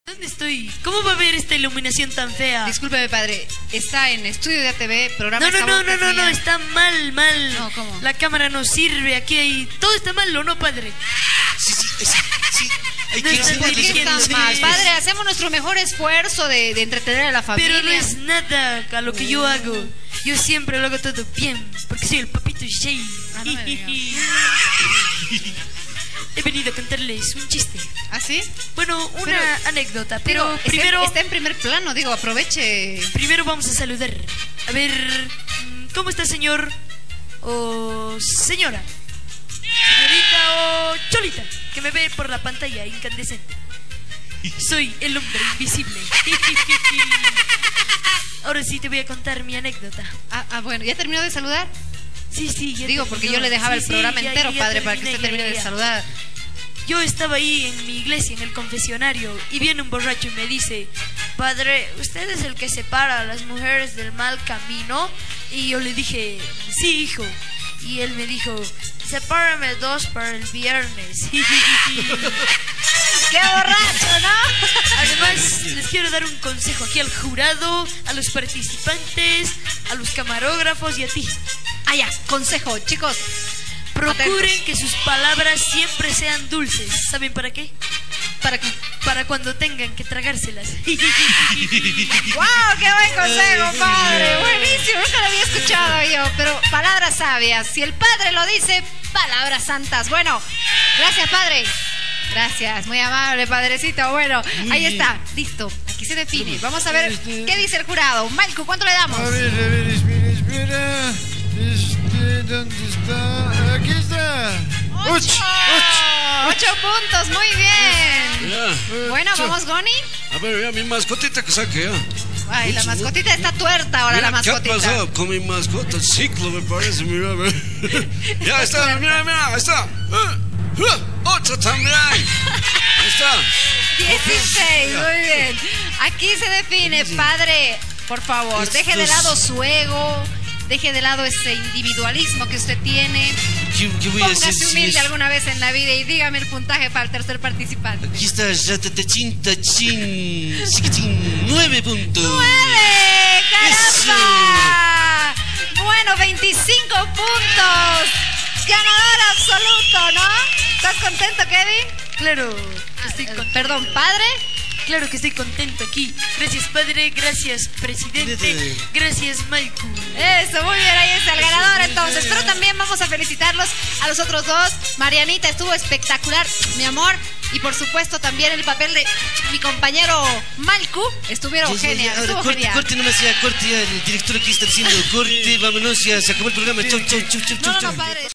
¿Dónde estoy? ¿Cómo va a haber esta iluminación tan fea? Discúlpeme, padre. Está en Estudio de ATV, programa No, está mal. No, ¿cómo? La cámara no sirve, aquí hay... Todo está mal, ¿o no, padre? Sí. Hay No que está enseñarles dirigiendo cómo se mal. hace. Padre, hacemos nuestro mejor esfuerzo de entretener a la familia. Pero no es nada a lo que yo hago. Yo siempre lo hago todo bien, porque soy el papito Shay. Ah, no me digas. He venido a contarles un chiste. ¿Ah, sí? Bueno, una anécdota, pero Digo, primero... Está en primer plano, digo, aproveche. Primero vamos a saludar. A ver, ¿cómo está, señor? O señora. Señorita o cholita, que me ve por la pantalla incandescente. Soy el hombre invisible. Ahora sí te voy a contar mi anécdota. Bueno, ¿ya terminó de saludar? Sí, ya Digo, porque terminó. yo le dejaba Sí, el programa ya entero, padre, para que terminé, usted termine de ya. saludar. Yo estaba ahí en mi iglesia, en el confesionario, y viene un borracho y me dice: padre, ¿usted es el que separa a las mujeres del mal camino? Y yo le dije: sí, hijo. Y él me dijo: sepárame 2 para el viernes. ¡Qué borracho, ¿no? Además, les quiero dar un consejo aquí al jurado, a los participantes, a los camarógrafos y a ti. Ya, consejo, chicos. Procuren Atentos. que sus palabras siempre sean dulces. ¿Saben para qué? ¿Para qué? Para cuando tengan que tragárselas. ¡Wow! ¡Qué buen consejo, padre! Buenísimo, nunca lo había escuchado yo. Pero palabras sabias. Si el padre lo dice, palabras santas. Bueno, gracias, padre. Gracias, muy amable, padrecito. Bueno, ahí está, listo. Aquí se define. Vamos a ver qué dice el jurado. Malco, ¿cuánto le damos? A ver, espera. ¿Dónde está? Aquí está. 8 puntos, muy bien. Ya. Bueno, vamos, Goni. A ver, ya mi mascotita que saque ya. Ay, la mascotita está tuerta ahora, Mira, la ¿qué ha mascotita. pasado con mi mascota? Ciclo me parece, mira, a ver. Ya está, mira, ahí está. 8 también. Ahí está. 16, muy bien. Aquí se define, padre. Por favor, deje de lado su ego, deje de lado ese individualismo que usted tiene. ¿Qué voy a hacer? Póngase humilde alguna vez en la vida y dígame el puntaje para el tercer participante. Aquí está, ratatachín, tachín, chiquitín, 9 puntos. 9, caramba. Bueno, 25 puntos. Ganador absoluto, ¿no? ¿Estás contento, Kevin? Claro, estoy contento. Perdón, padre. Claro que estoy contento aquí. Gracias, padre. Gracias, presidente. Gracias, Michael. Eso, muy bien, ahí está el ganador entonces. Pero también vamos a felicitarlos a los otros dos. Marianita estuvo espectacular, mi amor. Y por supuesto también el papel de mi compañero Malcu. Estuvieron genial, estuvo genial. Corte, no me hacía corte ya. El director aquí está diciendo corte, vámonos, ya se acabó el programa. Chau. No, padre.